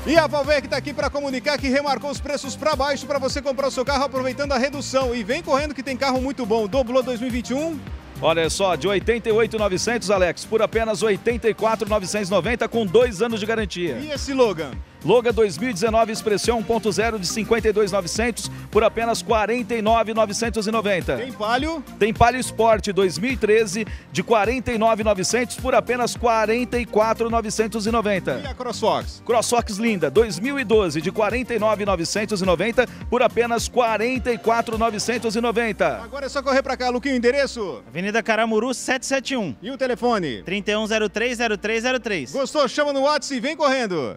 E a Valvec está aqui para comunicar que remarcou os preços para baixo para você comprar o seu carro aproveitando a redução. E vem correndo que tem carro muito bom. Doblô 2021. Olha só, de 88.900, Alex, por apenas 84.990 com 2 anos de garantia. E esse Logan? Logan 2019 Expression 1.0 de 52.900 por apenas 49.990. Tem Palio? Tem Palio Sport 2013 de 49.900 por apenas 44.990. E a CrossFox? CrossFox Linda 2012 de 49.990 por apenas 44.990. Agora é só correr para cá, Luquinho, endereço? Avenida Caramuru 771. E o telefone? 31030303. Gostou? Chama no WhatsApp e vem correndo.